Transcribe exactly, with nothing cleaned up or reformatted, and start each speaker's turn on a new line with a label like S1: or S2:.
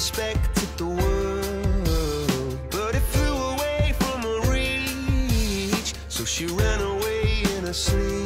S1: respected the world, but it flew away from her reach, so she ran away in her sleep.